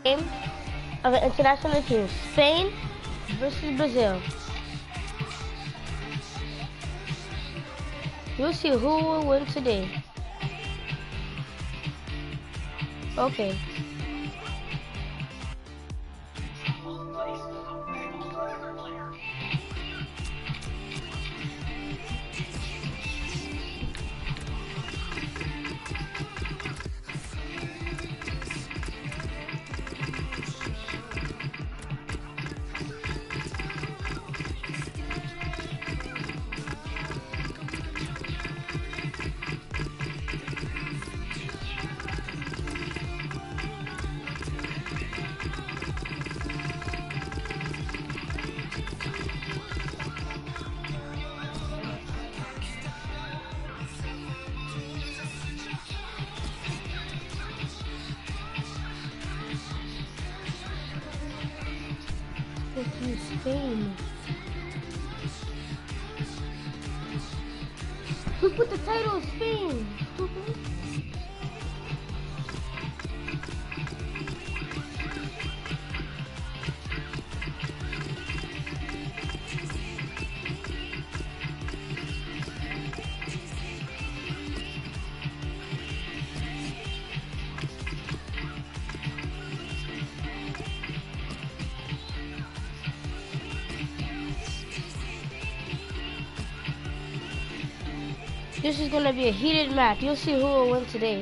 Game of an international team, Spain versus Brazil. We'll see who will win today. Okay. Spain. Who put the title Spain? Stupid. This is gonna be a heated match. You'll see who will win today.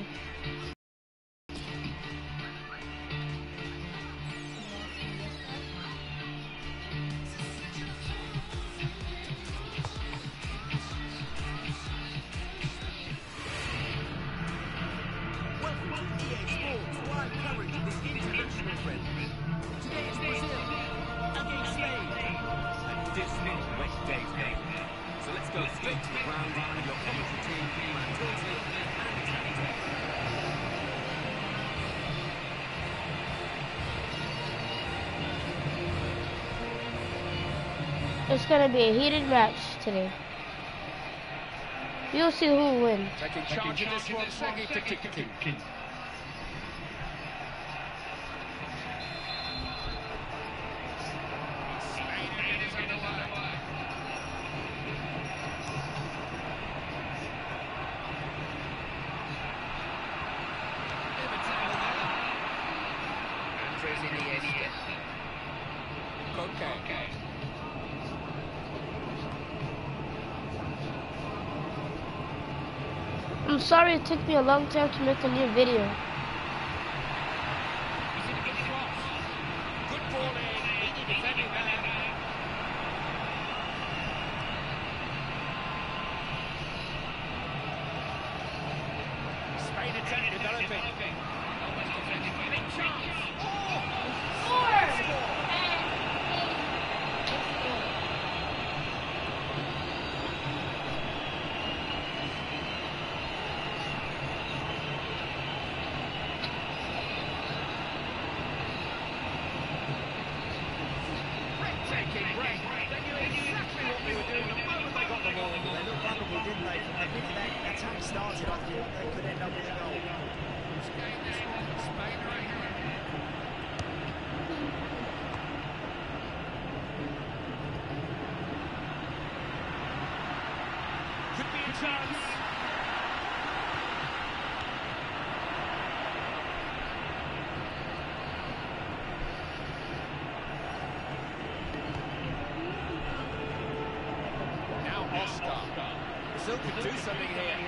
It's gonna be a heated match today. You'll see who will win. Taking charge of this one, Sagi Tikiki. I'm sorry it took me a long time to make a new video. Brazil could do something here.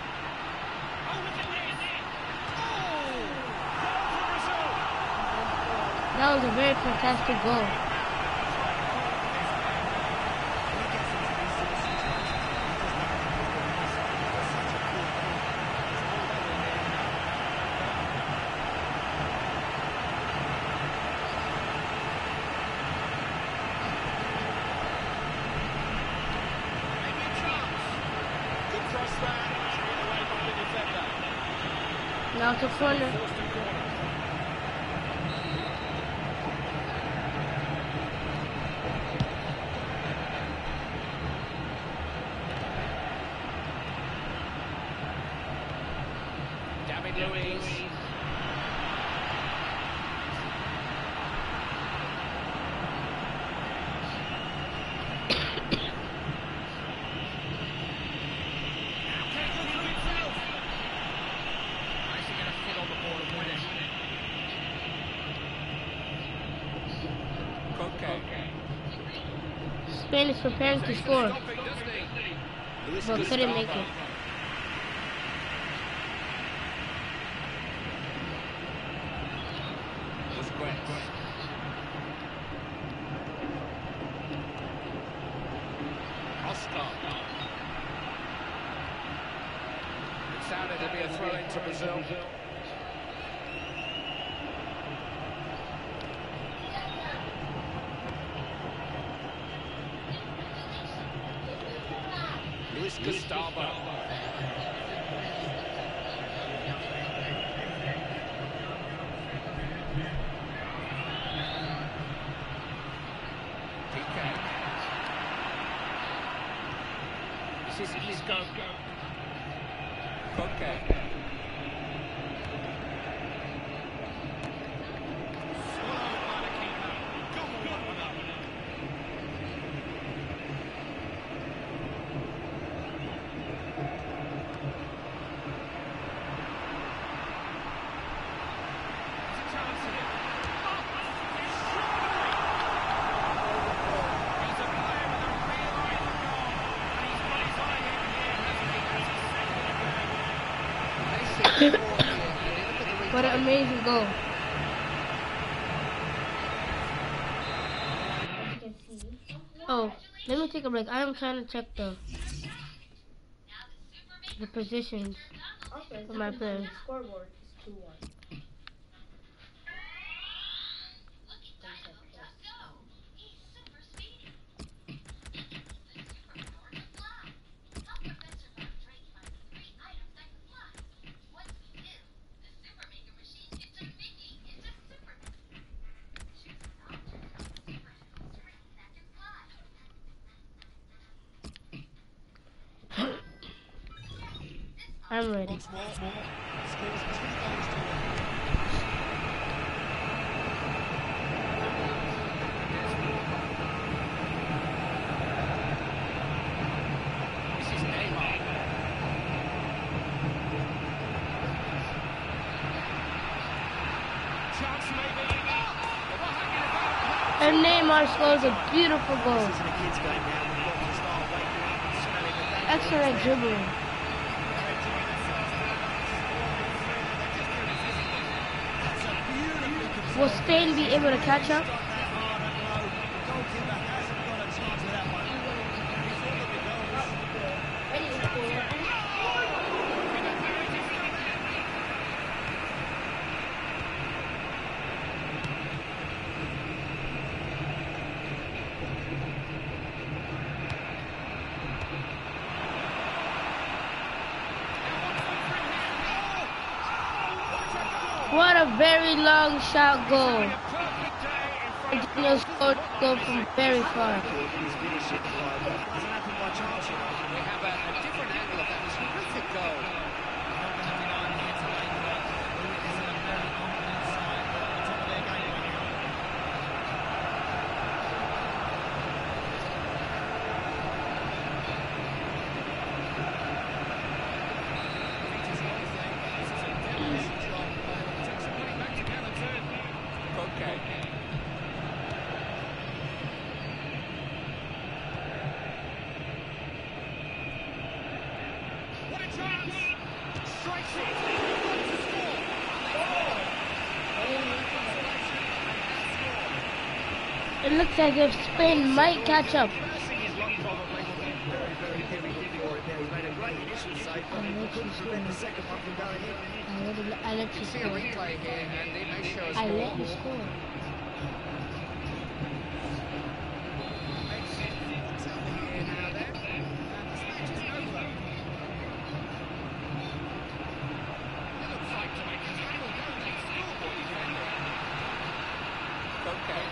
That was a very fantastic goal. Now to corner. David Luiz. Okay. Spain is preparing to score, Stopping, doesn't he? but couldn't make it. Oscar. It sounded to be a throw into Brazil. Luis Gustavo. This is Isco. Koke. What an amazing goal. Oh, let me take a break. I am trying to check the positions of my players. Scoreboard is 2-1. I'm ready. This is Neymar. Chance maybe. And Neymar scores a beautiful goal. Excellent dribbling. Will Spain be able to catch up? What a very long shot goal. Argentina scored a goal from very far. We have a different angle of that terrific goal. Okay. What a chance! Strikes it! It looks as if Spain might catch up. Pressing is long probably. He made a great initial save, but he couldn't prevent the second one from going in. I let you See a score. replay here, and it may show us I more. let you score. Makes it here now then. And this match is over. They look like to make a tackle, don't they? Schoolboy defender. Okay.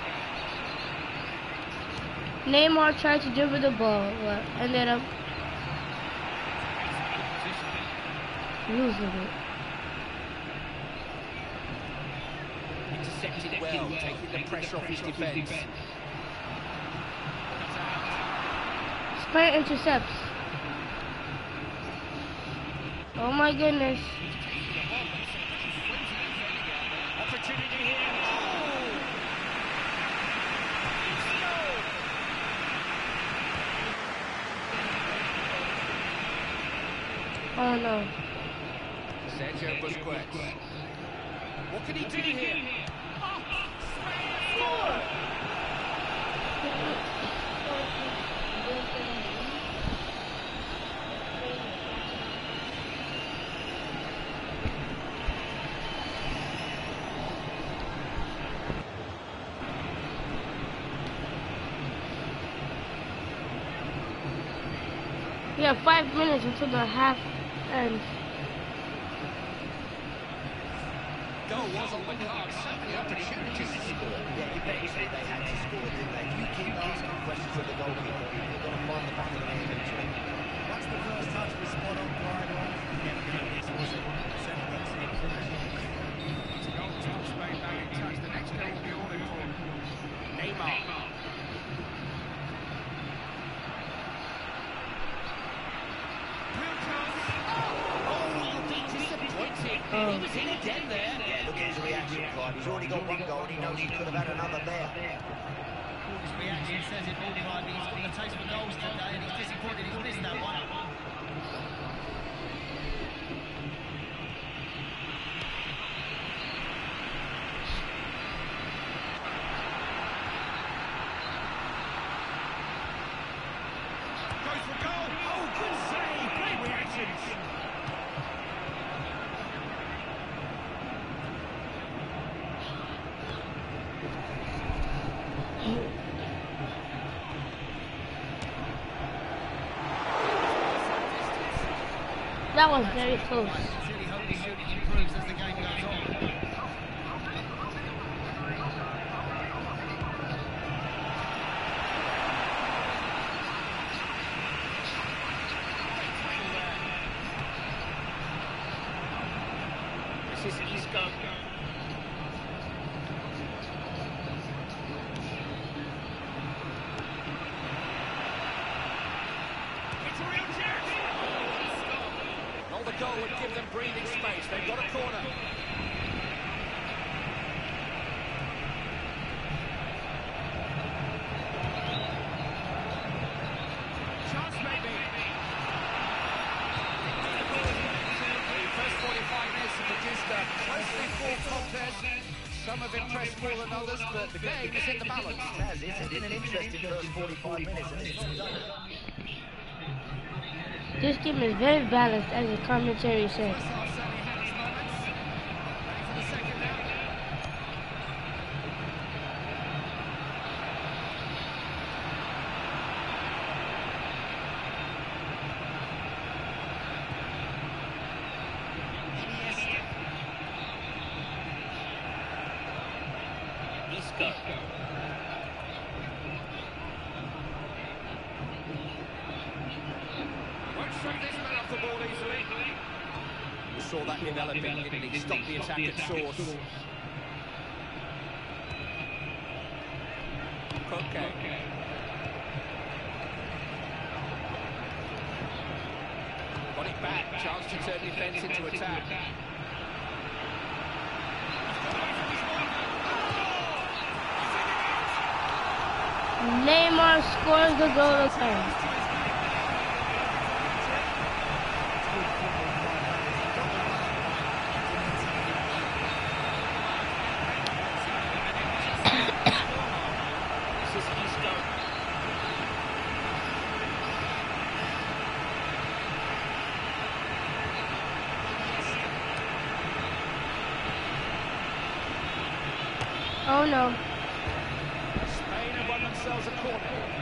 Neymar tried to dribble the ball, but ended up losing it. Intercepted well, taking the pressure off his defence. Spain intercepts. Oh my goodness. Opportunity here. Oh no. Sergio Busquets. What can he do here? We have 5 minutes until the half ends. Goal was on the card. Certainly opportunities to score. Yeah, you bet you say they had to score, didn't they? You keep asking questions of the goalkeeper, you're going to find the back of the net eventually. Once the first touch was spot on, Bridle. Never going to miss, was it? Certainly makes it It's a goal touch, made bang touch. The next goal will be all important. Neymar. Oh. He was in again there. Yeah, look at his reaction, Clive. He's already got one goal and he knows he could have had another there. His reaction says it all, Clive. He's got the taste for goals today and he's disappointed he's missed that one. Goes for goal. Oh, good save. Great reactions. That was very close. I really hope his shooting improves as the game goes on. This is Isco. It's a real chance. Oh, the goal would give them breathing space. They've got a corner. Chance maybe. The first 45 minutes have produced a closely fought contest. Some have impressed more than others, but the game is in the balance. It has, it's been an interesting first 45 minutes, and it's This game is very balanced, as the commentary said. First half certainly had its moments. Ready for the second now. Isco. Won't shut this man off the ball easily. We saw that developing, didn't he? Stopped the attack at source. Koke. Got it back. Chance to turn defence into attack. Neymar scores the goal again. This is Isco. Oh no. Spain have won themselves a corner.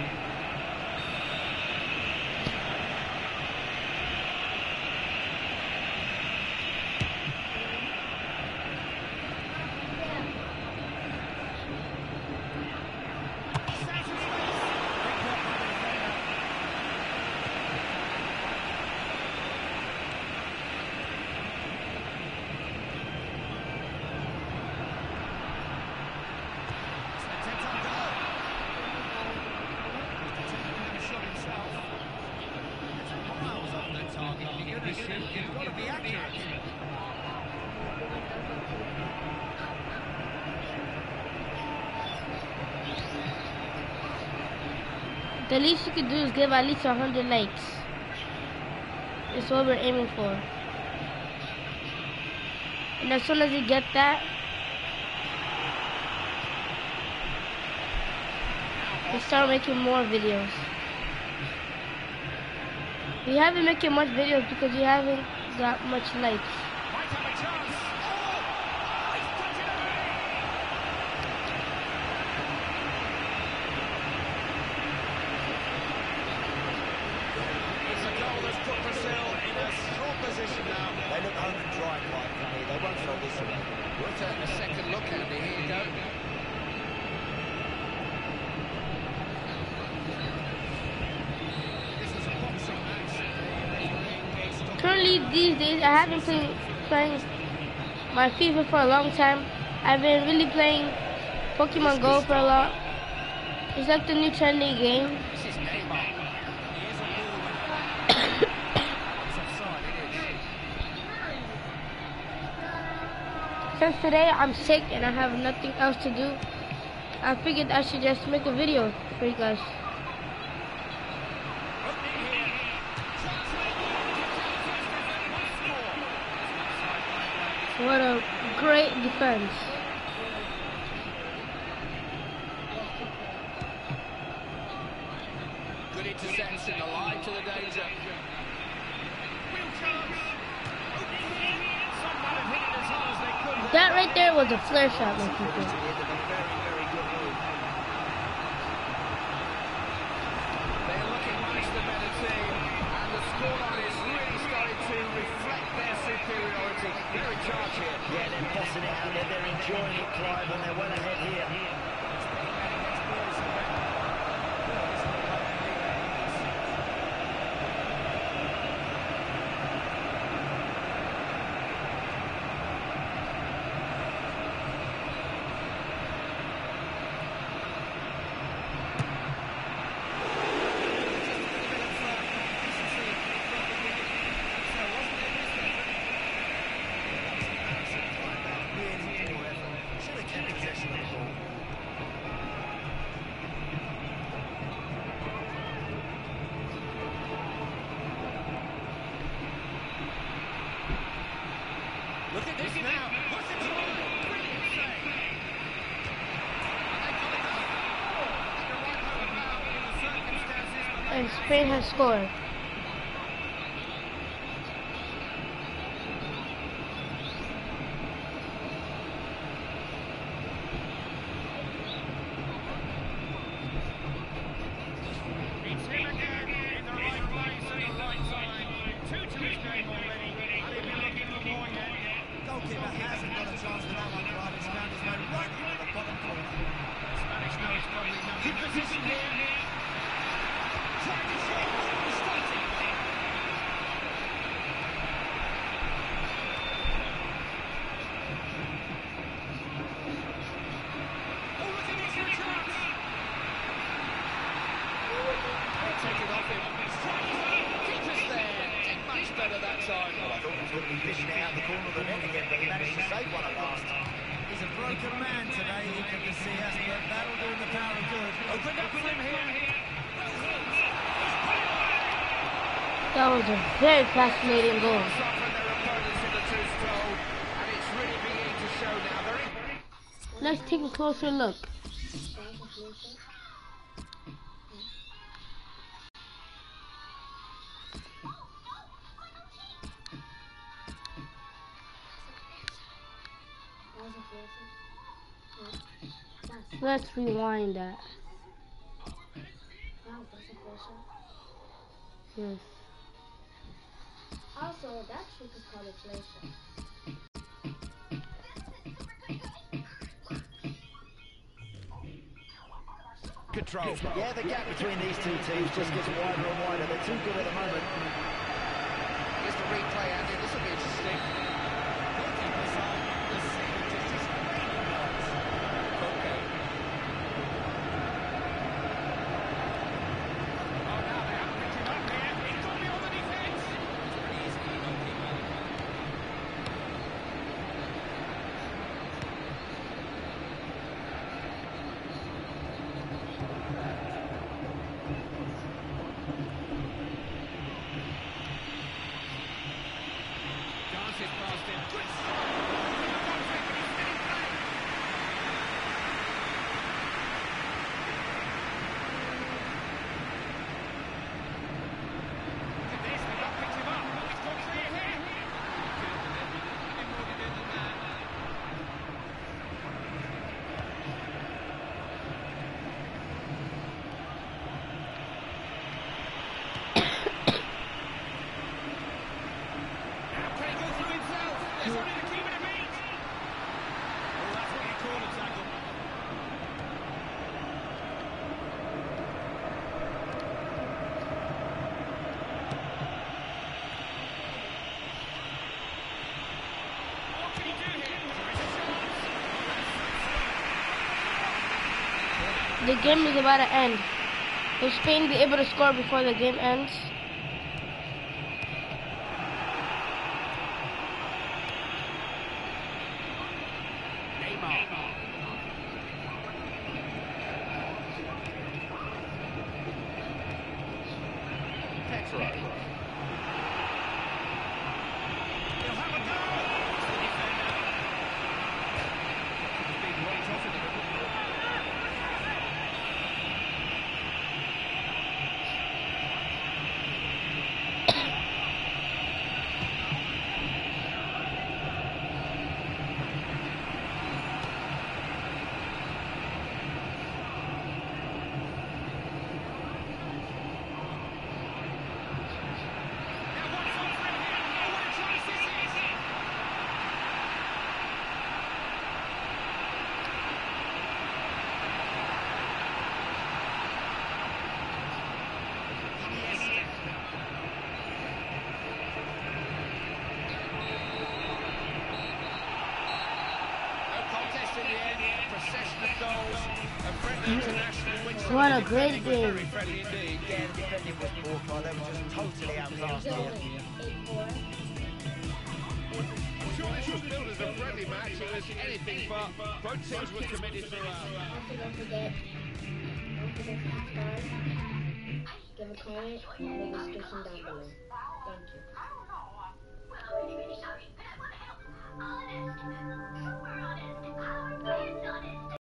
You've got to be accurate. The least you could do is give at least 100 likes. It's what we're aiming for. And as soon as we get that, we start making more videos. We haven't making much videos because we haven't got much likes. Might have a chance. Oh, he's put it away. It's a goal that's put Brazil in a strong position now. They look home and dry quite funny. They won't throw this away. Worth a second look, Andy. Here you go. This is a boxing match. Currently, these days, I haven't been playing my FIFA for a long time. I've been really playing Pokemon Go for a lot. It's like the new trending game. This is Neymar. He is a ball. It's offside, it is. Since today I'm sick and I have nothing else to do, I figured I should just make a video for you guys. What a great defense. Good interception, alive to the danger. Real chance. Some might have hit it as hard as they could. That right there was a flare shot, my people. Very, very good move. They're looking much the better team, and the scoreline is really starting to reflect their superiority. They're in charge here. Yeah, they're bossing it out there. They're enjoying it, Clive, and they're well ahead here. Should have kept possession of the ball. Look at this now. What's the goal? Brilliant save. And Spain has scored. It's him again in the right place at the right time. 2 to his game already, and he'll be looking for more yet. Goalkeeper hasn't got a chance for that one, Clive. It's found his way right into the bottom corner. Spanish know it's probably not. Good position here. Trying to shoot. Strikes it. Oh, look at this, your chance. Take it off him. Keeper's there. Did much better that time. Well, I thought he was going to be fishing it out the corner of the net again, but he managed to save one at last. He's a broken man today, Iker Casillas, but that'll do him the power of good. Opened up with him here. That was a very fascinating goal. Soften their opponents in the two-stroke, and it's really beginning to show now. Very Let's take a closer look. Let's rewind that. Yes. Also, that trick is called a flation. Control. Yeah, the gap between these two teams just gets wider and wider. They're too good at the moment. Here's the replay, Andy. This will be interesting. The game is about to end. Will Spain be able to score before the game ends? Neymar. Petro. He'll have a go. He's been right off in the middle. What a great game. Yeah, the defending was poor, Carl. They were just totally outclassed here. 8-4. I'm sure this was billed as a friendly match. It was anything but. Both teams were committed throughout. Also, don't forget subscribe, give a comment, and leave a description down below. Thank you.